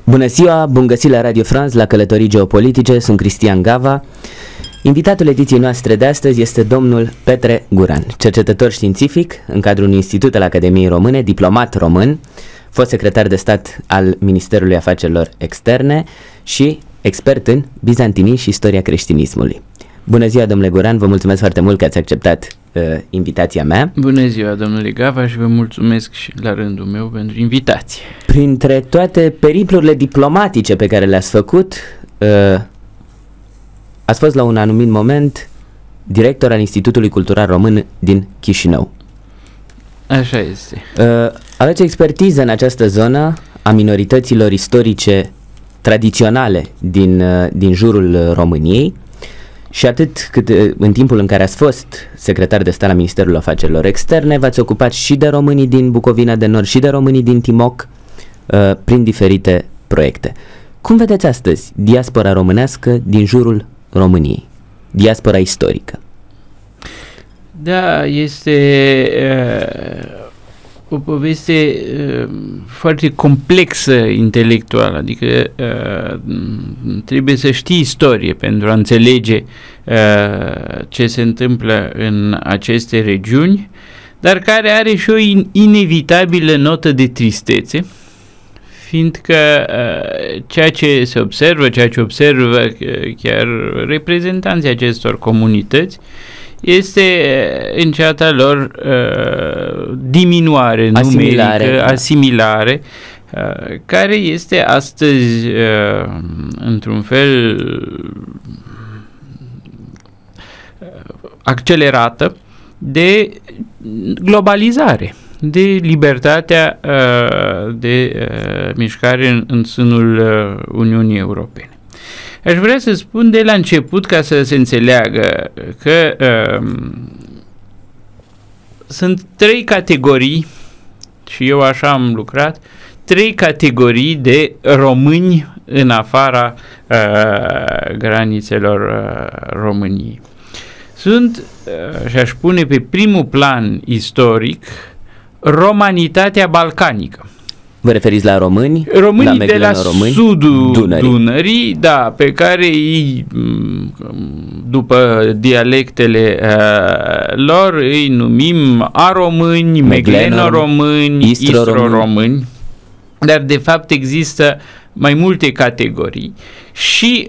Bună ziua, bun găsit la Radio France, la Călătorii Geopolitice, sunt Cristian Gava. Invitatul ediției noastre de astăzi este domnul Petre Guran, cercetător științific în cadrul unui institut al Academiei Române, diplomat român, fost secretar de stat al Ministerului Afacerilor Externe și expert în bizantinii și istoria creștinismului. Bună ziua, domnule Guran, vă mulțumesc foarte mult că ați acceptat invitația mea. Bună ziua, domnule Gava, și vă mulțumesc și la rândul meu pentru invitație. Printre toate periplurile diplomatice pe care le-ați făcut, ați fost la un anumit moment director al Institutului Cultural Român din Chișinău. Așa este. Aveți expertiză în această zonă a minorităților istorice tradiționale din jurul României și atât cât în timpul în care ați fost secretar de stat la Ministerul Afacerilor Externe, v-ați ocupat și de românii din Bucovina de Nord și de românii din Timok prin diferite proiecte. Cum vedeți astăzi diaspora românească din jurul României, diaspora istorică? Da, este o poveste foarte complexă intelectual, adică trebuie să știi istorie pentru a înțelege ce se întâmplă în aceste regiuni, dar care are și o inevitabilă notă de tristețe, fiindcă ceea ce se observă, ceea ce observă chiar reprezentanții acestor comunități, este înceata lor diminuare numerică, asimilare, care este astăzi într-un fel accelerată de globalizare, de libertatea de mișcare în sânul Uniunii Europene. Aș vrea să spun de la început, ca să se înțeleagă, că sunt trei categorii, și eu așa am lucrat, trei categorii de români în afara granițelor României. Sunt, și aș pune pe primul plan istoric, romanitatea balcanică. Vă referiți la români? Românii de la sudul Dunării, da, pe care ei, după dialectele lor, îi numim aromâni, meglenoromâni, istro-români, dar de fapt există mai multe categorii și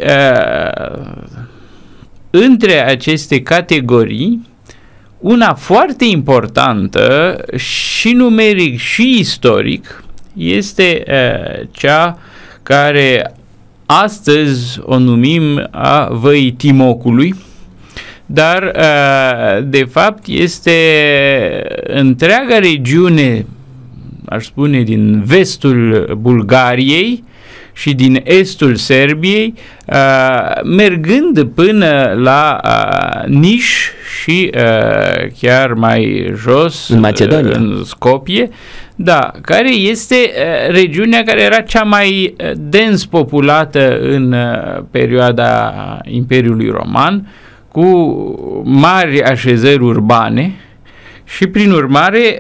între aceste categorii, una foarte importantă și numeric și istoric este cea care astăzi o numim a Văii Timocului, dar de fapt este întreaga regiune, aș spune, din vestul Bulgariei și din estul Serbiei, mergând până la Niș și chiar mai jos, în Macedonia, în Skopje, da, care este regiunea care era cea mai dens populată în perioada Imperiului Roman, cu mari așezări urbane și prin urmare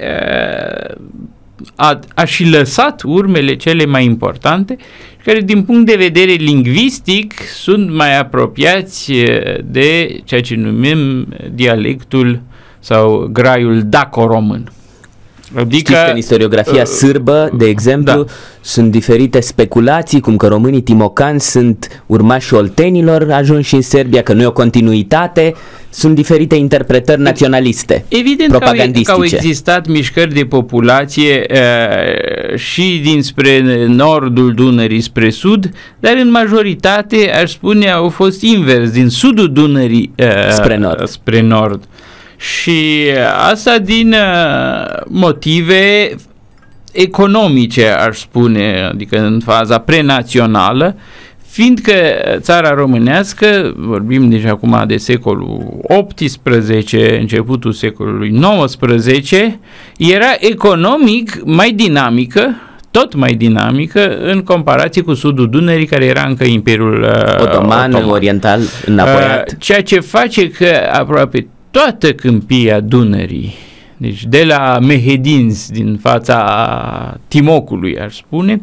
a și lăsat urmele cele mai importante, care din punct de vedere lingvistic sunt mai apropiați de ceea ce numim dialectul sau graiul daco-român. Adică, știți că în istoriografia sârbă, de exemplu, sunt diferite speculații, cum că românii timocani sunt urmașii oltenilor ajunși în Serbia, că nu e o continuitate, sunt diferite interpretări naționaliste, evident propagandistice. Că au existat mișcări de populație și dinspre nordul Dunării spre sud, dar în majoritate, aș spune, au fost invers, din sudul Dunării spre nord. Și asta din motive economice, aș spune, adică în faza prenațională, fiindcă țara românească, vorbim deja acum de secolul XVIII, începutul secolului XIX, era economic mai dinamică, tot mai dinamică în comparație cu sudul Dunării, care era încă Imperiul Otoman, oriental, înapoiat. Ceea ce face că aproape toată câmpia Dunării deci de la Mehedinți, din fața Timocului, aș spune,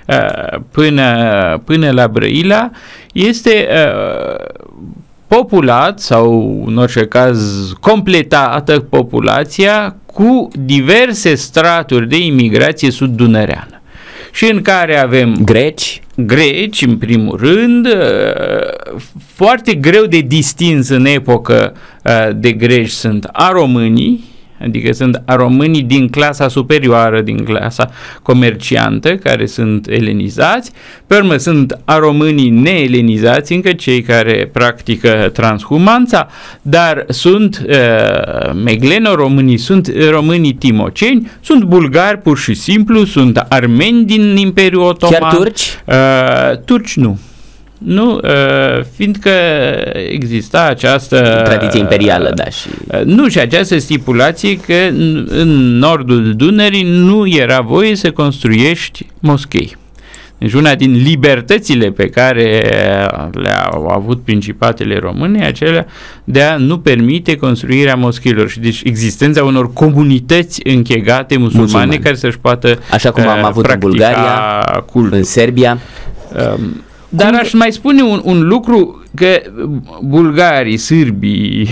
până la Brăila, este populat, sau în orice caz completată populația cu diverse straturi de imigrație sud-dunăreană, și în care avem greci, în primul rând, foarte greu de distins în epocă de greci sunt aromânii, adică sunt aromânii din clasa superioară, din clasa comerciantă, care sunt elenizați. Pe urmă sunt aromânii neelenizați, încă cei care practică transhumanța, dar sunt megleno-românii, sunt românii timoceni, sunt bulgari pur și simplu, sunt armeni din Imperiul Otoman. Chiar turci? Turci nu. Nu, fiindcă exista această tradiție imperială, da, și nu, și această stipulație că în nordul Dunării nu era voie să construiești moschei. Deci una din libertățile pe care le-au avut principatele române, acelea de a nu permite construirea moscheilor, și deci existența unor comunități închegate musulmane care să-și poată așa cum am avut în Bulgaria, cultul. În Serbia. Dar aș mai spune un lucru, că bulgarii, sârbii,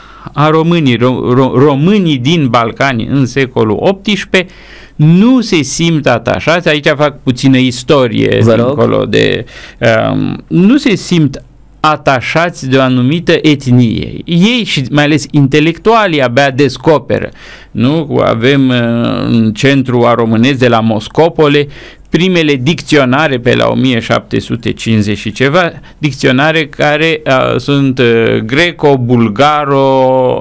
românii din Balcani în secolul XVIII nu se simt atașați, aici fac puțină istorie dincolo de... nu se simt atașați de o anumită etnie. Ei, și mai ales intelectualii, abia descoperă. Nu? Avem în centru aromânesc de la Moscopole primele dicționare pe la 1750 și ceva, dicționare care sunt greco-bulgaro,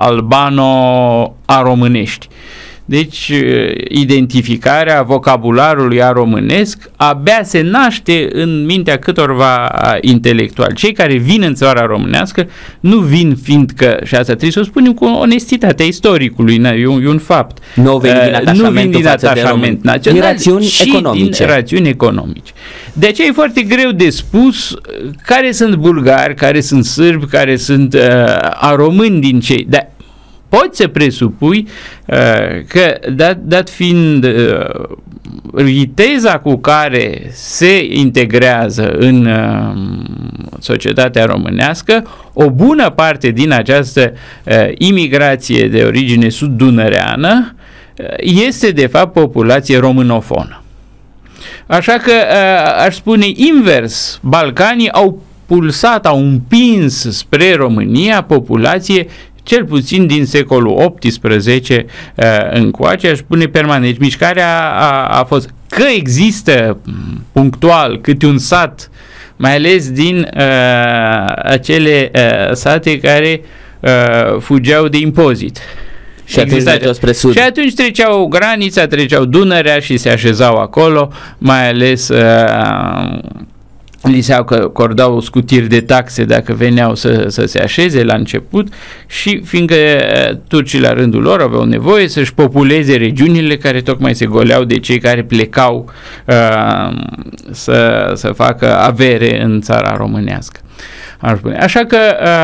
albano-aromânești. Deci, identificarea vocabularului aromânesc abia se naște în mintea câtorva intelectuali. Cei care vin în țara românească nu vin fiindcă, și asta trebuie să o spunem cu onestitatea istoricului, e un fapt. Nu vin din atașament național, și din rațiuni economice. De aceea e foarte greu de spus care sunt bulgari, care sunt sârbi, care sunt aromâni din cei... Poți să presupui că, dat fiind viteza cu care se integrează în societatea românească, o bună parte din această imigrație de origine sud-dunăreană este de fapt populație românofonă. Așa că aș spune invers, Balcanii au pulsat, au împins spre România populație cel puțin din secolul XVIII încoace, aș spune permanent. Deci mișcarea a fost, că există punctual câte un sat, mai ales din acele sate care fugeau de impozit. Și atunci mergeau spre sud. Și atunci treceau granița, treceau Dunărea și se așezau acolo, mai ales li se acordau scutiri de taxe dacă veneau să se așeze la început, și fiindcă turcii la rândul lor aveau nevoie să-și populeze regiunile care tocmai se goleau de cei care plecau să facă avere în țara românească. Așa că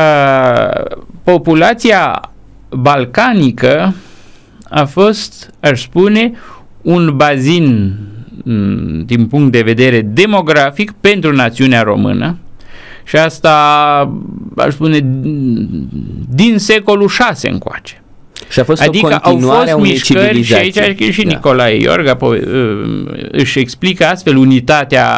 populația balcanică a fost, aș spune, un bazin din punct de vedere demografic pentru națiunea română, și asta aș spune din secolul VI încoace. Și a fost adică o continuare a unei civilizații. Și aici și Nicolae Iorga își explică astfel unitatea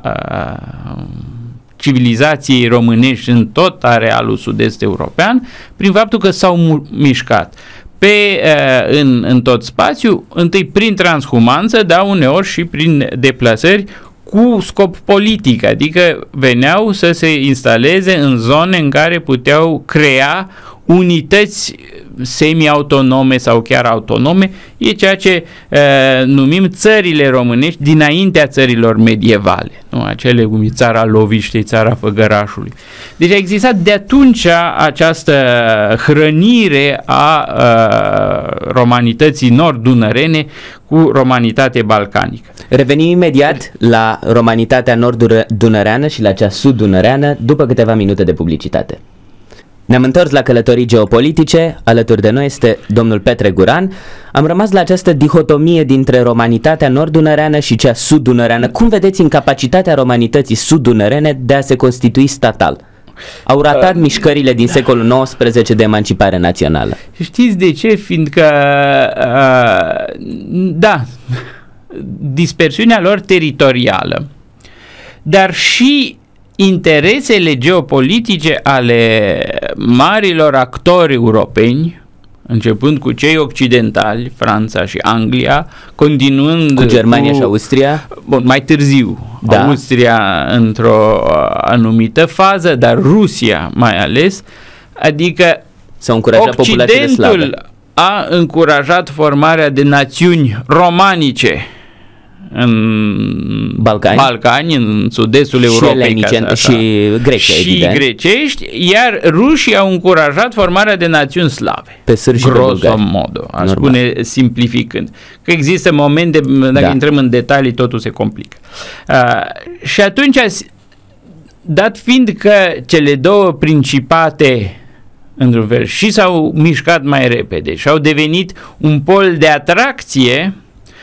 civilizației românești în tot arealul sud-est european, prin faptul că s-au mișcat în tot spațiu, întâi prin transhumanță, dar uneori și prin deplasări cu scop politic, adică veneau să se instaleze în zone în care puteau crea unități semi-autonome sau chiar autonome. E ceea ce numim țările românești dinaintea țărilor medievale, nu? Acele cum e țara Loviștei, țara Făgărașului. Deci a existat de atunci această hrănire a romanității nord-dunărene cu romanitate balcanică. Revenim imediat la romanitatea nord-dunăreană și la cea sud-dunăreană după câteva minute de publicitate. Ne-am întors la călătorii geopolitice, alături de noi este domnul Petre Guran. Am rămas la această dihotomie dintre romanitatea nord-dunăreană și cea sud-dunăreană. Cum vedeți incapacitatea romanității sud-dunărene de a se constitui statal? Au ratat mișcările din secolul XIX de emancipare națională. Știți de ce? Fiindcă, da, dispersiunea lor teritorială, dar și interesele geopolitice ale marilor actori europeni, începând cu cei occidentali, Franța și Anglia, continuând cu Germania și Austria. Bun, mai târziu, da. Austria într-o anumită fază, dar Rusia mai ales, adică s-au încurajat populațiile slave. Occidentul a încurajat formarea de națiuni romanice în Balcani, în sud-estul Europei și grecești, iar rușii au încurajat formarea de națiuni slave. Pe sârși grosomodo, aș spune simplificând. Că există momente, dacă intrăm în detalii, totul se complică. Și atunci, dat fiind că cele două principate într-un fel și s-au mișcat mai repede și au devenit un pol de atracție,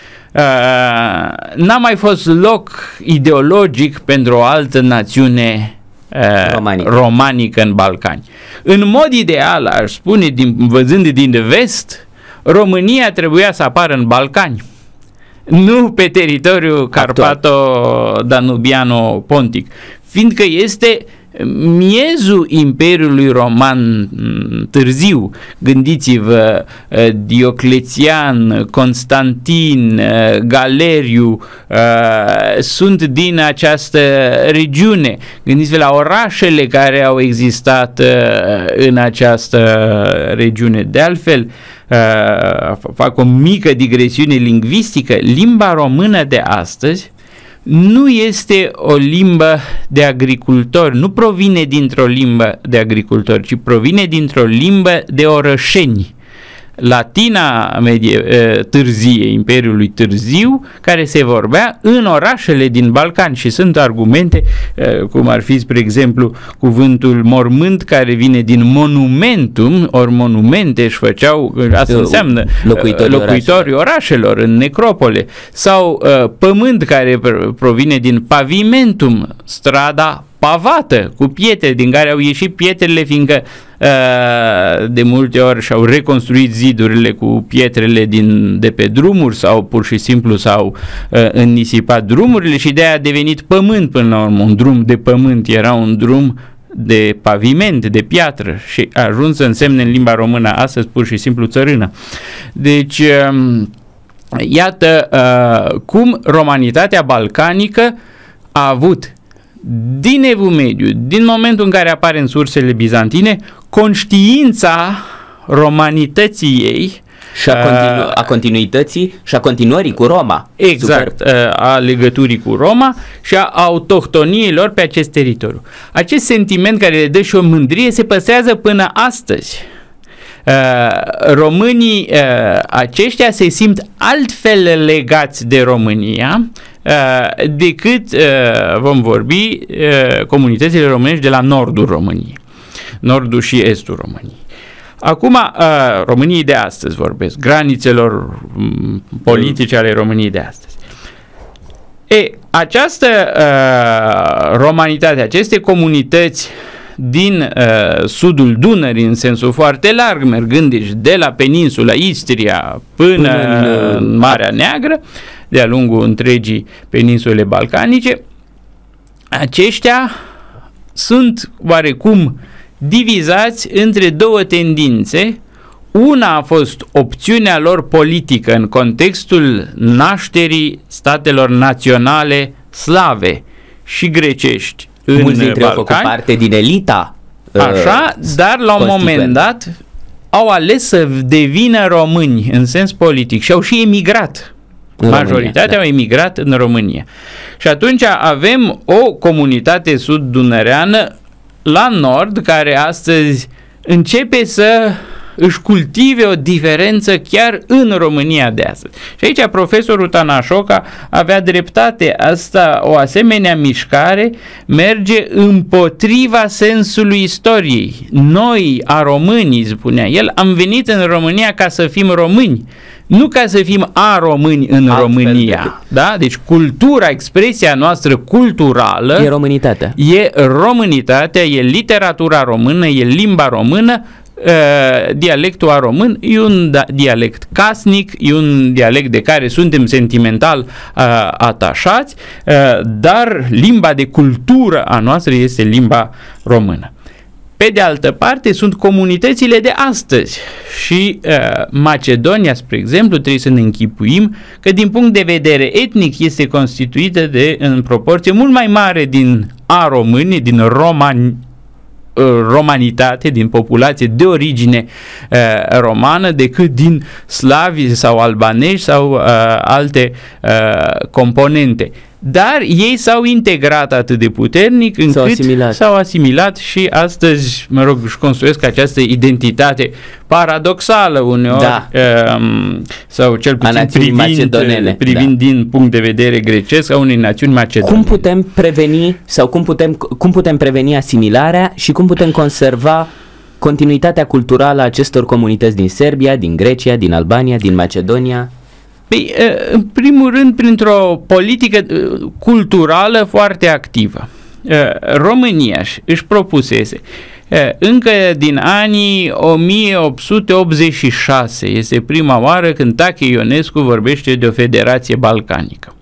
n-a mai fost loc ideologic pentru o altă națiune romanică în Balcani. În mod ideal, aș spune, văzând din vest, România trebuia să apară în Balcani, nu pe teritoriul Carpato-Danubiano-Pontic, fiindcă este miezul Imperiului Roman târziu. Gândiți-vă, Dioclețian, Constantin, Galeriu sunt din această regiune. Gândiți-vă la orașele care au existat în această regiune. De altfel, fac o mică digresiune lingvistică, limba română de astăzi nu este o limbă de agricultori, nu provine dintr-o limbă de agricultori, ci provine dintr-o limbă de orășeni. Latina târzie, Imperiului Târziu, care se vorbea în orașele din Balcani și sunt argumente, cum ar fi, spre exemplu, cuvântul mormânt, care vine din monumentum, ori monumente își făceau, asta înseamnă locuitorii orașelor în necropole, sau pământ, care provine din pavimentum, strada pavată, cu pietre, din care au ieșit pietrele, fiindcă de multe ori și-au reconstruit zidurile cu pietrele de pe drumuri sau pur și simplu s-au înnisipat drumurile și de aia a devenit pământ până la urmă. Un drum de pământ era un drum de paviment, de piatră și a ajuns să însemne în limba română astăzi pur și simplu țărână. Deci, iată cum romanitatea balcanică a avut din Evul Mediu, din momentul în care apare în sursele bizantine, conștiința romanității ei și a continuității și a continuării cu Roma. Exact, a legăturii cu Roma și a autohtoniilor pe acest teritoriu. Acest sentiment care le dă și o mândrie se păstrează până astăzi. Românii aceștia se simt altfel legați de România decât vom vorbi comunitățile românești de la nordul României, nordul și estul României. Acum, României de astăzi vorbesc, granițelor politice ale României de astăzi. Această romanitate, aceste comunități din sudul Dunării, în sensul foarte larg, mergând deci de la peninsula Istria până în Marea Neagră, de-a lungul întregii peninsule balcanice, aceștia sunt oarecum divizați între două tendințe. Una a fost opțiunea lor politică în contextul nașterii statelor naționale slave și grecești în mulți dintre Balcani. Au făcut parte din elita. Așa, dar la un moment dat au ales să devină români în sens politic și au și emigrat. Majoritatea au emigrat în România. Și atunci avem o comunitate sud-dunăreană la nord, care astăzi începe să își cultive o diferență chiar în România de astăzi. Și aici profesorul Tanașoca avea dreptate. Asta, o asemenea mișcare merge împotriva sensului istoriei. Noi, a românii, spunea el, am venit în România ca să fim români, nu ca să fim români în România. Da? Deci cultura, expresia noastră culturală e românitatea. E românitatea, e literatura română, e limba română. Dialectul român e un dialect casnic, e un dialect de care suntem sentimental atașați, dar limba de cultură a noastră este limba română. Pe de altă parte, sunt comunitățile de astăzi și Macedonia, spre exemplu, trebuie să ne închipuim că din punct de vedere etnic este constituită în proporție mult mai mare din români, din romanitate, din populație de origine romană, decât din slavi sau albanezi sau alte componente. Dar ei s-au integrat atât de puternic încât s-au asimilat și astăzi, mă rog, își construiesc această identitate paradoxală uneori, sau cel puțin privind din punct de vedere grecesc a unei națiuni macedonene. Cum putem preveni sau cum putem preveni asimilarea și cum putem conserva continuitatea culturală a acestor comunități din Serbia, din Grecia, din Albania, din Macedonia? Păi, în primul rând, printr-o politică culturală foarte activă. România își propusese încă din anii 1886, este prima oară când Tache Ionescu vorbește de o federație balcanică.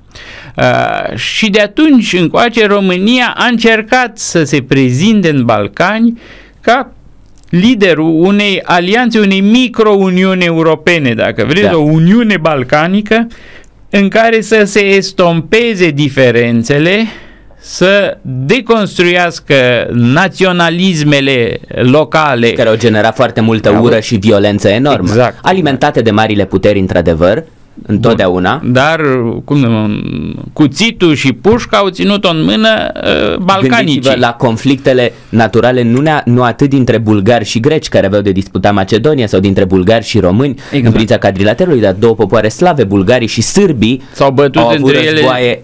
Și de atunci încoace România a încercat să se prezinte în Balcani ca liderul unei alianțe, unei micro-uniuni europene, dacă vreți, o uniune balcanică în care să se estompeze diferențele, să deconstruiască naționalismele locale care au generat foarte multă ură și violență enormă, alimentate de marile puteri, într-adevăr, întotdeauna. Bun, dar cuțitul și pușca au ținut-o în mână balcanicii. Gândiți-vă la conflictele naturale, nu atât dintre bulgari și greci care aveau de disputat Macedonia sau dintre bulgari și români în privința quadrilaterului, dar două popoare slave, bulgarii și sârbii, s-au bătut au avut războaie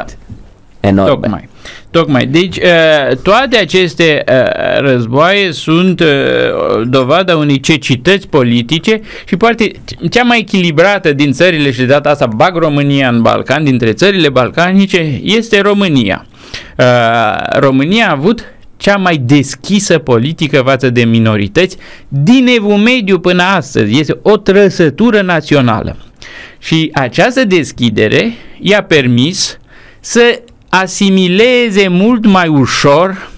enorme. Tocmai. Deci toate aceste războaie sunt dovada unei cecități politice și poate cea mai echilibrată din țările, și de data asta bag România în Balcan, dintre țările balcanice, este România. România a avut cea mai deschisă politică față de minorități din Evul Mediu până astăzi. Este o trăsătură națională. Și această deschidere i-a permis să asimileze mult mai ușor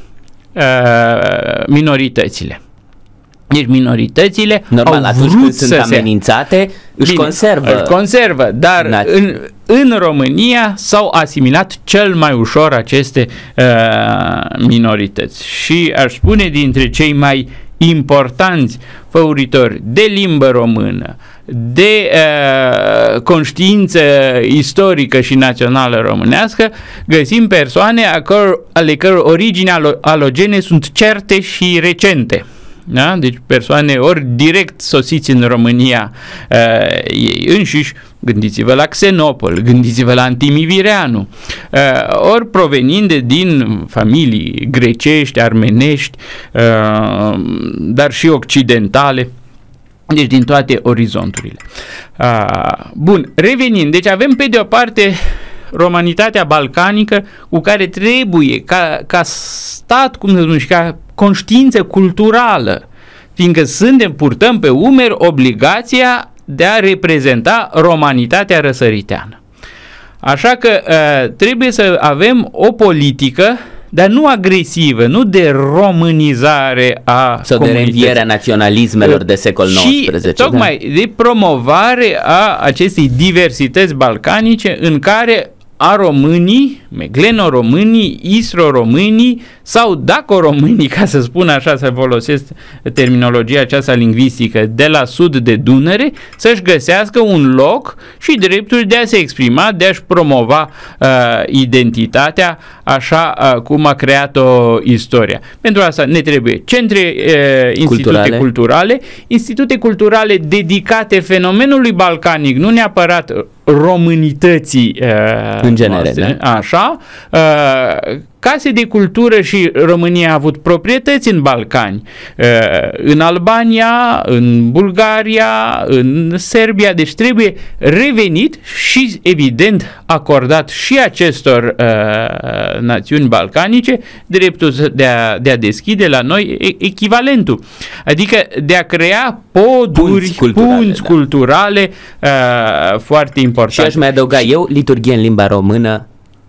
minoritățile. Deci minoritățile normal, au vrut când sunt amenințate, își conservă. Dar în România s-au asimilat cel mai ușor aceste minorități. Și aș spune dintre cei mai importanți făuritori de limbă română, de conștiință istorică și națională românească, găsim persoane ale căror origini alogene sunt certe și recente. Da? Deci persoane ori direct sosiți în România ei înșiși, gândiți-vă la Xenopol, gândiți-vă la Antimivireanu, ori proveninde din familii grecești, armenești, dar și occidentale, deci din toate orizonturile. Bun, revenind, deci avem pe de o parte romanitatea balcanică cu care trebuie ca stat, cum să spun, și ca conștiință culturală, fiindcă purtăm pe umeri obligația de a reprezenta romanitatea răsăriteană. Așa că trebuie să avem o politică, dar nu agresivă, nu de românizare a sau de reînvierea naționalismelor de secol XIX. Și tocmai de promovare a acestei diversități balcanice în care românii megleno-românii, isro-românii sau daco-românii, ca să spun așa, să folosesc terminologia aceasta lingvistică, de la sud de Dunăre, să-și găsească un loc și dreptul de a se exprima, de a-și promova identitatea așa cum a creat-o istoria. Pentru asta ne trebuie centre, institute culturale dedicate fenomenului balcanic, nu neapărat românității în genere, noastre, da? așa, case de cultură și România a avut proprietăți în Balcani, în Albania, în Bulgaria, în Serbia, deci trebuie revenit și evident acordat și acestor națiuni balcanice dreptul de a deschide la noi echivalentul, adică de a crea punți culturale foarte importante. Și aș mai adăuga eu liturghie în limba română,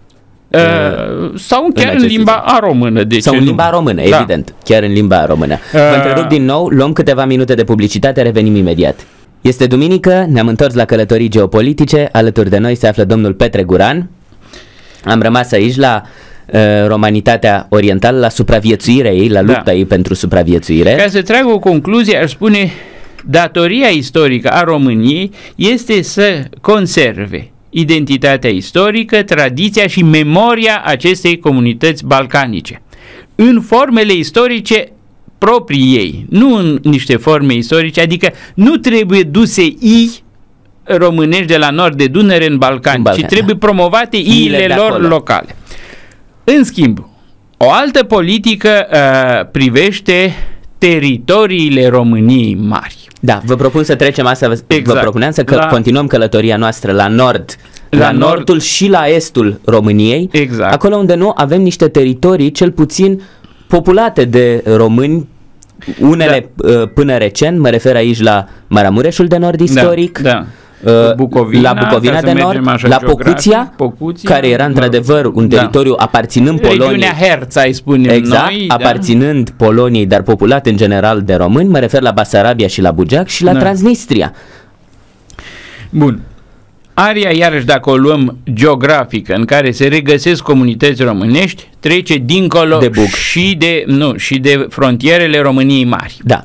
sau chiar în limba română. Sau în limba română, evident, chiar în limba română. Vă întrerup din nou, luăm câteva minute de publicitate, revenim imediat. Este duminică, ne-am întors la călătorii geopolitice, alături de noi se află domnul Petre Guran. Am rămas aici la romanitatea orientală, la supraviețuirea ei, la lupta ei pentru supraviețuire. Ca să trag o concluzie, aș spune, datoria istorică a României este să conserve identitatea istorică, tradiția și memoria acestei comunități balcanice în formele istorice proprii ei, nu în niște forme istorice, adică nu trebuie duse românești de la nord de Dunăre în Balcani, ci trebuie promovate iile lor locale. În schimb, o altă politică privește teritoriile României mari. Da, vă propun să trecem asta, vă propuneam să continuăm călătoria noastră la nord, la nordul și la estul României, acolo unde nu avem niște teritorii cel puțin populate de români, unele până recent, mă refer aici la Maramureșul de Nord istoric, la Bucovina de Nord, la Pocuția, care era într-adevăr un teritoriu aparținând Poloniei. Regiunea Herța, îi spunem noi. Aparținând Poloniei, dar populat în general de români, mă refer la Basarabia și la Bugeac și la Transnistria. Bun. Aria, iarăși, dacă o luăm geografică, în care se regăsesc comunități românești, trece dincolo de Bug și de frontierele României mari. Da.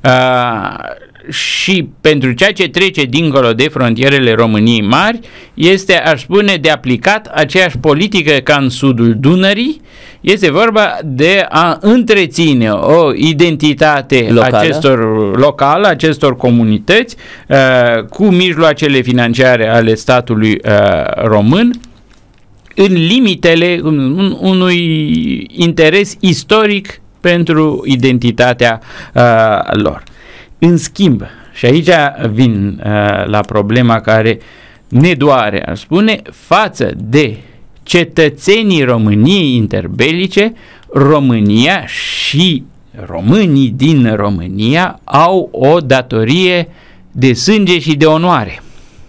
Și pentru ceea ce trece dincolo de frontierele României mari, este, aș spune, de aplicat aceeași politică ca în sudul Dunării. Este vorba de a întreține o identitate locală, acestor comunități, cu mijloacele financiare ale statului român, în limitele unui interes istoric pentru identitatea lor. În schimb, și aici vin la problema care ne doare, aș spune, față de cetățenii României interbelice, România și românii din România au o datorie de sânge și de onoare.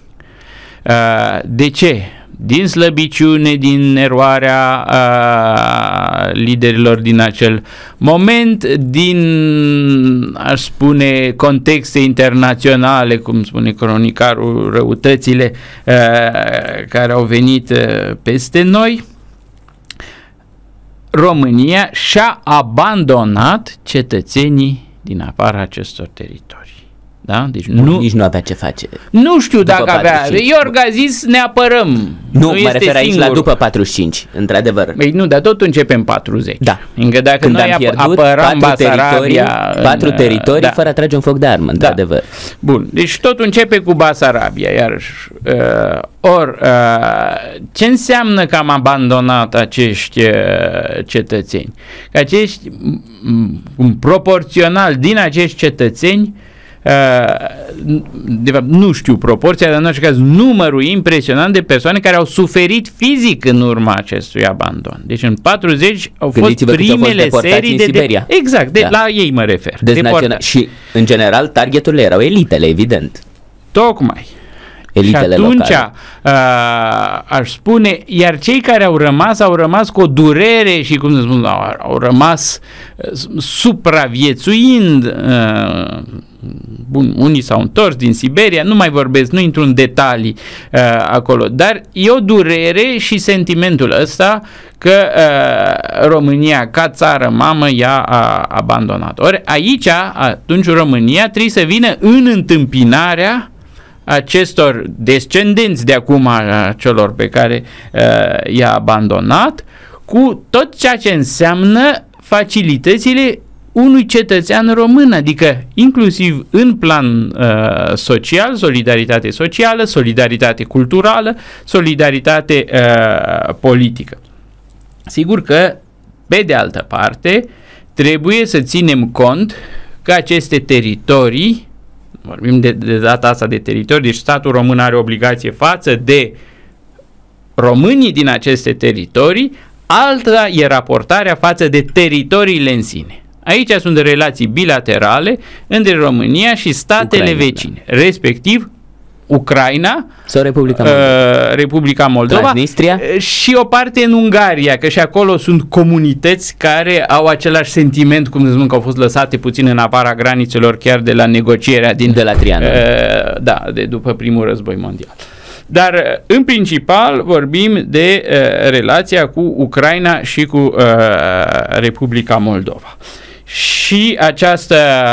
De ce? Din slăbiciune, din eroarea liderilor din acel moment, din, aș spune, contexte internaționale, cum spune cronicarul, răutățile care au venit peste noi, România și-a abandonat cetățenii din afara acestor teritorii. Da? Deci nici nu avea ce face. Nu știu dacă avea. Iorga a zis ne apărăm. Nu mă refer aici la după 45, într-adevăr. Băi, nu, dar tot începem 40. Da. Încă dacă când noi am pierdut apăram patru teritorii fără a trage un foc de armă, într-adevăr. Bun, deci tot începe cu Basarabia, iarăși. Ce înseamnă că am abandonat acești cetățeni? Că acești, proporțional din acești cetățeni, de fapt nu știu proporția, dar în orice caz numărul impresionant de persoane care au suferit fizic în urma acestui abandon. Deci în 40 au fost primele serii de Siberia. Exact, la ei mă refer. Și în general targeturile erau elitele, evident. Tocmai. Elitele și atunci locale. Aș spune, iar cei care au rămas cu o durere și, cum să spun, au rămas supraviețuind Bun, unii s-au întors din Siberia, nu mai vorbesc, nu intru în detalii acolo, dar e o durere și sentimentul ăsta că România ca țară mamă i-a abandonat. Ori aici, atunci România trebuie să vină în întâmpinarea acestor descendenți de acum a celor pe care i-a abandonat, cu tot ceea ce înseamnă facilitățile unui cetățean român, adică inclusiv în plan social, solidaritate socială, solidaritate culturală, solidaritate politică. Sigur că, pe de altă parte, trebuie să ținem cont că aceste teritorii, vorbim de data asta de teritorii, deci statul român are obligație față de românii din aceste teritorii, alta e raportarea față de teritoriile în sine. Aici sunt relații bilaterale între România și statele vecine, respectiv Ucraina sau Republica Moldova, Transnistria și o parte în Ungaria, că și acolo sunt comunități care au același sentiment, cum spun, că au fost lăsate puțin în afara granițelor chiar de la negocierea de la Trianon. De după primul război mondial. Dar în principal vorbim de relația cu Ucraina și cu Republica Moldova. Și această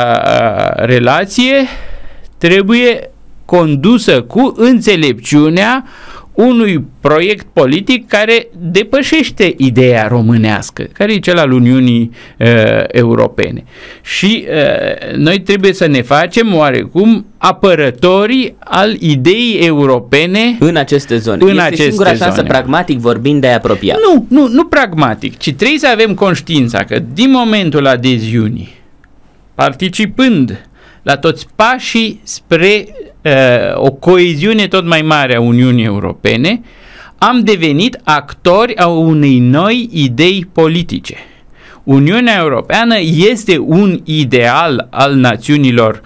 relație trebuie condusă cu înțelepciunea unui proiect politic care depășește ideea românească, care e cel al Uniunii Europene. Și noi trebuie să ne facem oarecum apărătorii al ideii europene în aceste zone. Este singura șansă, pragmatic vorbind, de a apropia. Nu pragmatic, ci trebuie să avem conștiința că din momentul adeziunii, participând la toți pașii spre o coeziune tot mai mare a Uniunii Europene, am devenit actori a unei noi idei politice. Uniunea Europeană este un ideal al națiunilor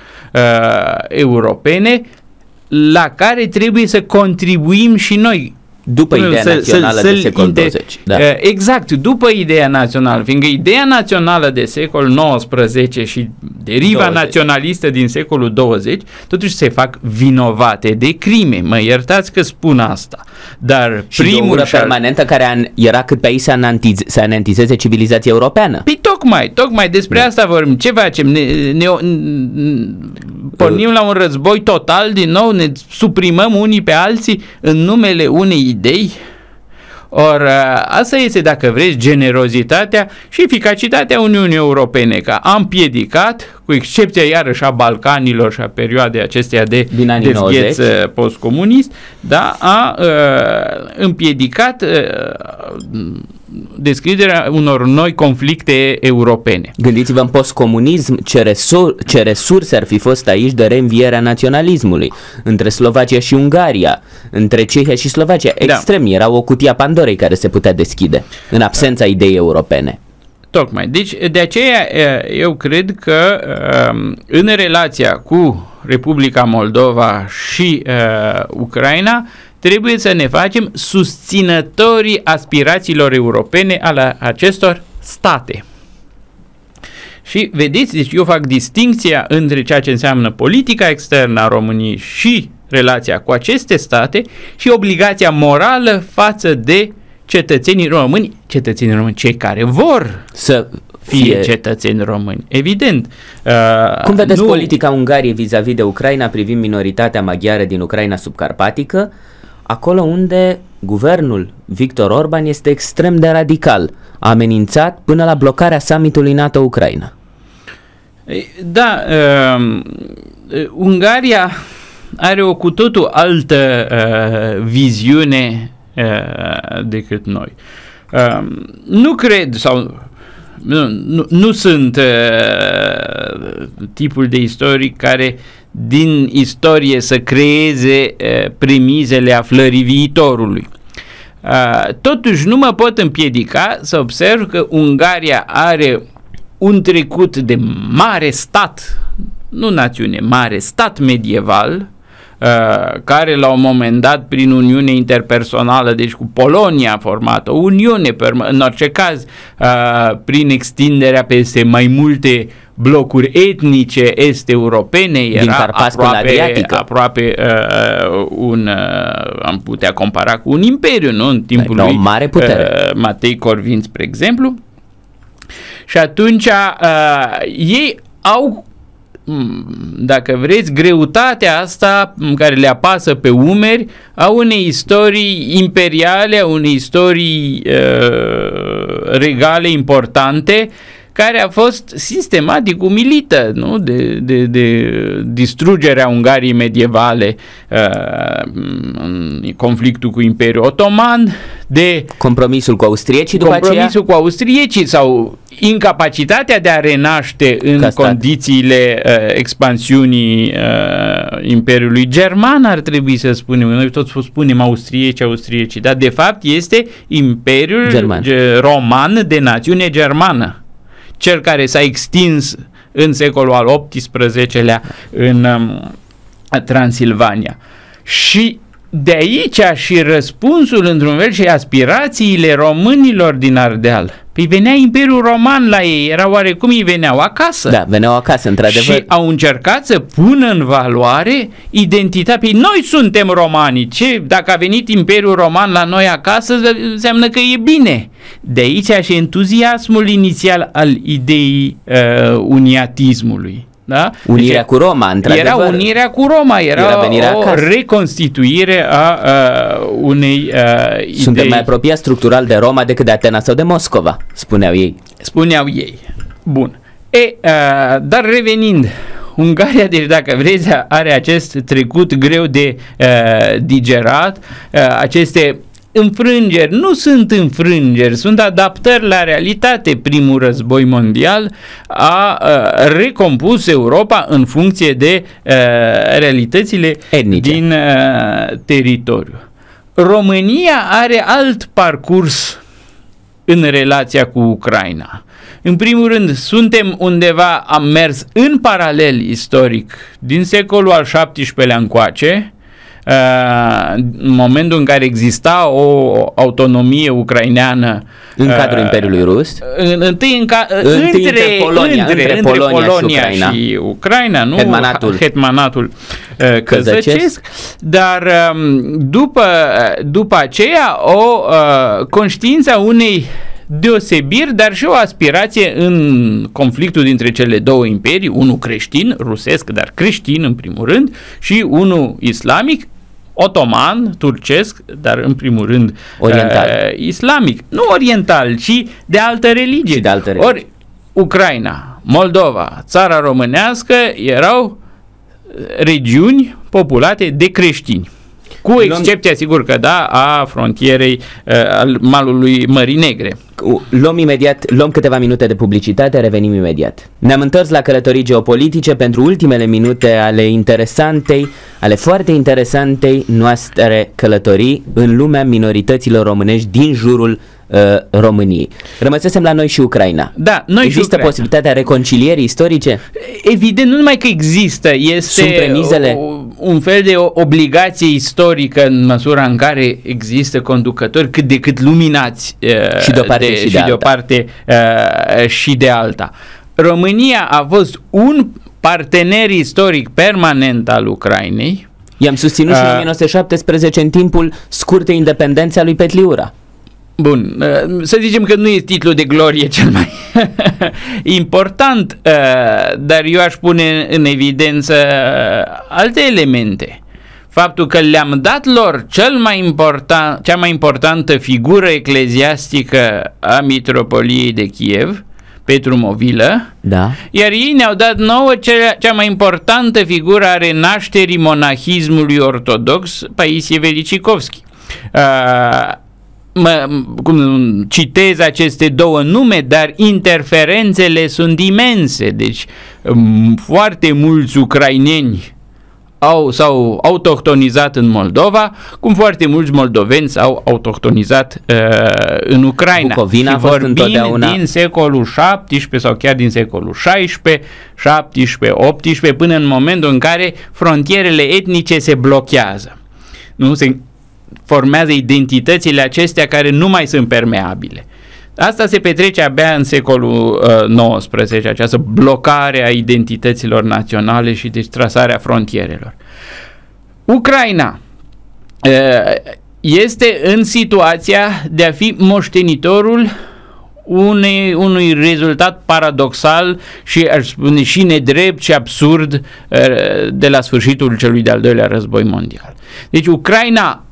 europene la care trebuie să contribuim și noi. După ideea națională de secol 20. Da. Exact, după ideea națională, fiindcă ideea națională de secol XIX și deriva naționalistă din secolul 20, totuși se fac vinovate de crime. Mă iertați că spun asta. Dar și primul de o ură permanentă care era cât pe aici să anantizeze civilizația europeană. Păi tocmai despre asta vorbim. Ce facem? Ne pornim la un război total din nou, ne suprimăm unii pe alții în numele unei idei? Ori asta este, dacă vreți, generozitatea și eficacitatea Uniunii Europene, că a împiedicat, cu excepția iarăși a Balcanilor și a perioadei acesteia de dezgheț postcomunist, a împiedicat descrierea unor noi conflicte europene. Gândiți-vă, în postcomunism, ce resurse ar fi fost aici de reînvierea naționalismului între Slovacia și Ungaria, între Cehia și Slovacia. Extrem, era o cutie a Pandorei care se putea deschide în absența ideii europene. Tocmai. Deci, de aceea, eu cred că în relația cu Republica Moldova și Ucraina, trebuie să ne facem susținătorii aspirațiilor europene ale acestor state. Și vedeți, deci eu fac distincția între ceea ce înseamnă politica externă a României și relația cu aceste state și obligația morală față de cetățenii români, cei care vor să fie cetățeni români, evident. Cum vedeți politica Ungariei vis-a-vis de Ucraina privind minoritatea maghiară din Ucraina subcarpatică, acolo unde guvernul Victor Orban este extrem de radical, a amenințat până la blocarea summitului NATO-Ucraina? Da, Ungaria are o cu totul altă viziune decât noi. Nu cred sau nu sunt tipul de istoric care din istorie să creeze premizele aflării viitorului. Totuși nu mă pot împiedica să observ că Ungaria are un trecut de mare stat, nu națiune, mare stat medieval, care la un moment dat prin uniune interpersonală, deci cu Polonia a format o uniune, în orice caz prin extinderea peste mai multe blocuri etnice est-europene, era aproape am putea compara cu un imperiu, nu? În timpul lui mare putere. Matei Corvin, spre exemplu. Și atunci ei au, dacă vreți, greutatea asta care le apasă pe umeri a unei istorii imperiale, a unei istorii regale importante, care a fost sistematic umilită, nu? De distrugerea Ungariei medievale, conflictul cu Imperiul Otoman, de compromisul cu austriecii cu austriecii sau incapacitatea de a renaște în condițiile expansiunii Imperiului German, ar trebui să spunem. Noi tot spunem austriecii, dar de fapt este Imperiul Roman de națiune germană, cel care s-a extins în secolul al XVIII-lea în Transilvania. Și de aici și răspunsul, într-un fel, și aspirațiile românilor din Ardeal. Păi venea Imperiul Roman la ei, era oarecum îi veneau acasă. Da, veneau acasă, într-adevăr. Și au încercat să pună în valoare identitatea. Păi noi suntem romani. Ce? Dacă a venit Imperiul Roman la noi acasă, înseamnă că e bine. De aici și entuziasmul inițial al ideii uniatismului. Da? Unirea cu Roma, într-adevăr. Era unirea cu Roma, era o reconstituire a unei idei. Suntem mai apropiați structural de Roma decât de Atena sau de Moscova, spuneau ei. Bun. Dar revenind, Ungaria, deci dacă vreți, are acest trecut greu de digerat, aceste înfrângeri, nu sunt înfrângeri, sunt adaptări la realitate. Primul război mondial a recompus Europa în funcție de realitățile etnice din teritoriu. România are alt parcurs în relația cu Ucraina. În primul rând, suntem undeva, am mers în paralel istoric din secolul al XVII-lea încoace, în momentul în care exista o autonomie ucraineană în cadrul Imperiului Rus, între Polonia și Ucraina, nu? Hetmanatul căzăcesc, dar după aceea o conștiință unei deosebiri, dar și o aspirație în conflictul dintre cele două imperii, unul creștin, rusesc, dar creștin în primul rând, și unul islamic, otoman, turcesc, dar în primul rând islamic. Nu oriental, ci de altă religie. Ori Ucraina, Moldova, țara românească erau regiuni populate de creștini. Cu excepția, sigur că da, a frontierei al malului Mării Negre. Luăm câteva minute de publicitate, revenim imediat. Ne-am întors la călătorii geopolitice pentru ultimele minute ale foarte interesantei noastre călătorii în lumea minorităților românești din jurul României. Rămăsesem la noi și Ucraina. Da, există posibilitatea reconcilierii istorice? Evident, nu numai că există, este un fel de obligație istorică în măsura în care există conducători cât de cât luminați și de o parte de o parte și de alta. România a fost un partener istoric permanent al Ucrainei. I-am susținut și în 1917 în timpul scurtei independențe a lui Petliura. Bun, să zicem că nu e titlul de glorie cel mai important, dar eu aș pune în evidență alte elemente. Faptul că le-am dat lor cea mai importantă figură ecleziastică a mitropoliei de Kiev, Petru Movilă, da. Iar ei ne-au dat nouă cea mai importantă figură a renașterii monahismului ortodox, Paisie Velicikovski. Citez aceste două nume, dar interferențele sunt imense. Deci foarte mulți ucraineni s-au autohtonizat în Moldova, cum foarte mulți moldoveni s-au autohtonizat în Ucraina. Bucovina și vorbim din secolul XVII sau chiar din secolul XVI, XVII, XVIII, până în momentul în care frontierele etnice se blochează. Nu se formează identitățile acestea care nu mai sunt permeabile. Asta se petrece abia în secolul XIX, această blocare a identităților naționale și deci trasarea frontierelor. Ucraina este în situația de a fi moștenitorul unui rezultat paradoxal și, aș spune, și nedrept și absurd de la sfârșitul celui de-al doilea război mondial. Deci Ucraina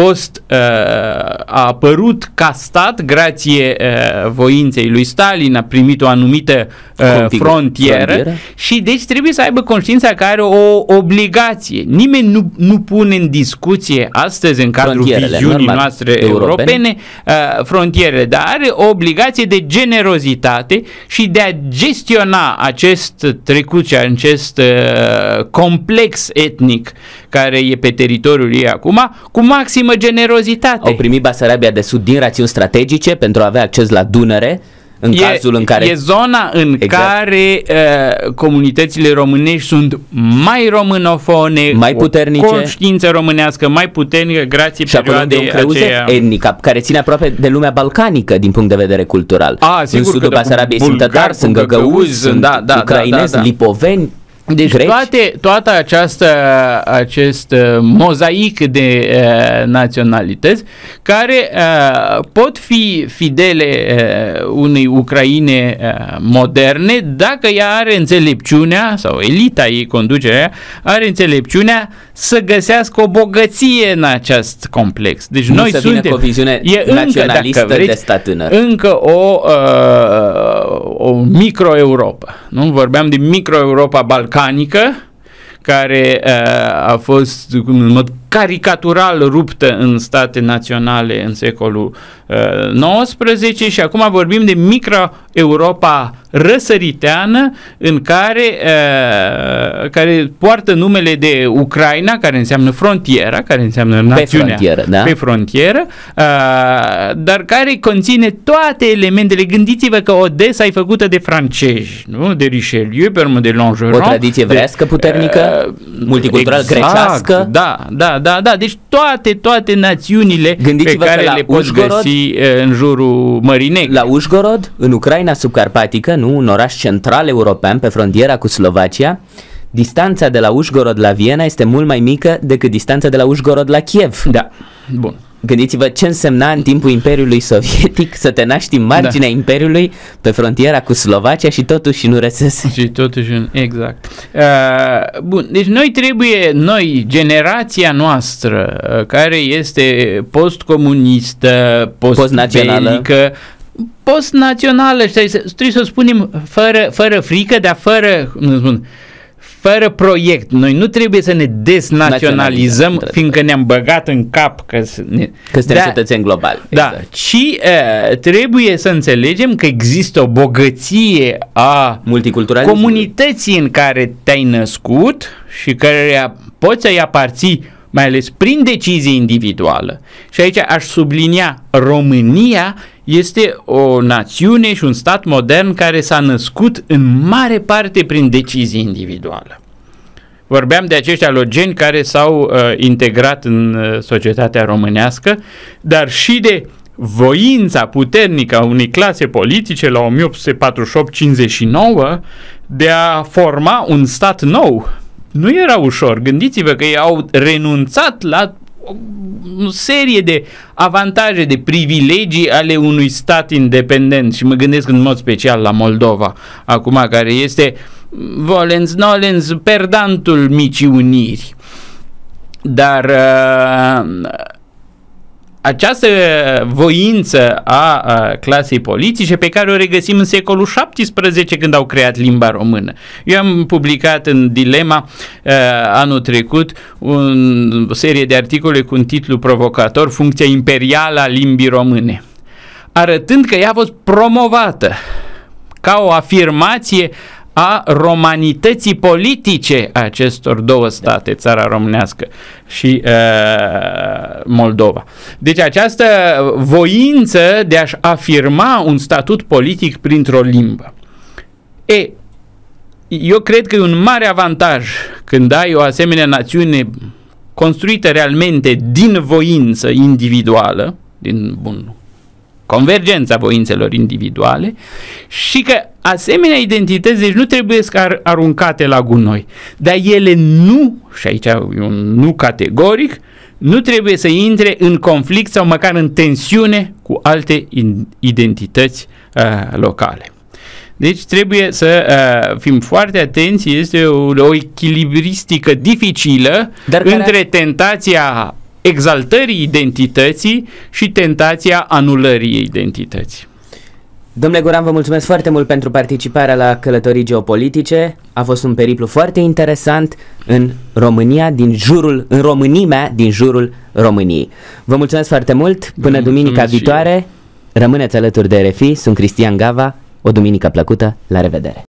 a apărut ca stat grație voinței lui Stalin, a primit o anumită frontieră și deci trebuie să aibă conștiința că are o obligație. Nimeni nu pune în discuție astăzi în cadrul viziunii noastre europene frontierele, dar are o obligație de generozitate și de a gestiona acest trecut și acest complex etnic care e pe teritoriul ei acum, cu maximă generozitate. Au primit Basarabia de Sud din rațiuni strategice pentru a avea acces la Dunăre, în cazul în care... E zona în care comunitățile românești sunt mai românofone, mai puternice, o conștiință românească mai puternică grație perioadei aceea etnică, care ține aproape de lumea balcanică din punct de vedere cultural. Sigur, în sudul Basarabiei sunt tătari, sunt găgăuzi, sunt ucrainezi, lipoveni. Deci toată acest mozaic de naționalități care pot fi fidele unei Ucraine moderne dacă ea are înțelepciunea, sau elita ei, conducerea, are înțelepciunea să găsească o bogăție în acest complex. Deci nu noi suntem cu o viziune naționalistă de stat tânăr. Încă o micro-Europa. Nu? Vorbeam de micro-Europa balcanică, care a fost în mod caricatural ruptă în state naționale în secolul XIX și acum vorbim de micro-Europa răsăriteană în care poartă numele de Ucraina, care înseamnă frontiera, care înseamnă națiunea pe frontieră, dar care conține toate elementele. Gândiți-vă că Odessa e făcută de francezi, nu? De Richelieu, pe urmă de Longeron. O tradiție evreiască puternică, multicultural, grecească. Da. Deci toate națiunile pe care le poți găsi în jurul Mării Negre. La Ușgorod, în Ucraina subcarpatică, nu? Un oraș central european pe frontiera cu Slovacia, distanța de la Ușgorod la Viena este mult mai mică decât distanța de la Ușgorod la Kiev. Da, bun. Gândiți-vă ce însemna în timpul Imperiului Sovietic să te naști în marginea Imperiului pe frontiera cu Slovacia și totuși nu RSS. Și totuși, exact. Bun, deci noi, generația noastră, care este postcomunistă, postbelică, postnațională, trebuie să o spunem fără frică, dar fără proiect. Noi nu trebuie să ne desnaționalizăm fiindcă ne-am băgat în cap că suntem cetățeni globali. Exact. Și trebuie să înțelegem că există o bogăție a comunității în care te-ai născut și care poți să-i aparții, mai ales prin decizie individuală. Și aici aș sublinia, România este o națiune și un stat modern care s-a născut în mare parte prin decizie individuală. Vorbeam de acești alogeni care s-au integrat în societatea românească, dar și de voința puternică a unei clase politice la 1848-59 de a forma un stat nou. Nu era ușor. Gândiți-vă că ei au renunțat la o serie de avantaje, de privilegii ale unui stat independent și mă gândesc în mod special la Moldova, acum, care este volens nolens perdantul Micii Uniri. Dar această voință a clasei politice pe care o regăsim în secolul XVII când au creat limba română. Eu am publicat în Dilema anul trecut o serie de articole cu un titlu provocator, Funcția imperială a limbii române, arătând că ea a fost promovată ca o afirmație a romanității politice a acestor două state, țara românească și Moldova. Deci această voință de a-și afirma un statut politic printr-o limbă. Eu cred că e un mare avantaj când ai o asemenea națiune construită realmente din voință individuală, din convergența voințelor individuale și că asemenea identități deci nu trebuie aruncate la gunoi, dar ele nu, și aici e un nu categoric, nu trebuie să intre în conflict sau măcar în tensiune cu alte identități locale. Deci trebuie să fim foarte atenți, este o echilibristică dificilă între tentația exaltării identității și tentația anulării identității. Domnule Guran, vă mulțumesc foarte mult pentru participarea la Călătorii Geopolitice. A fost un periplu foarte interesant în România, în românimea din jurul României. Vă mulțumesc foarte mult. Până duminica viitoare, rămâneți alături de RFI. Sunt Cristian Gava. O duminică plăcută. La revedere!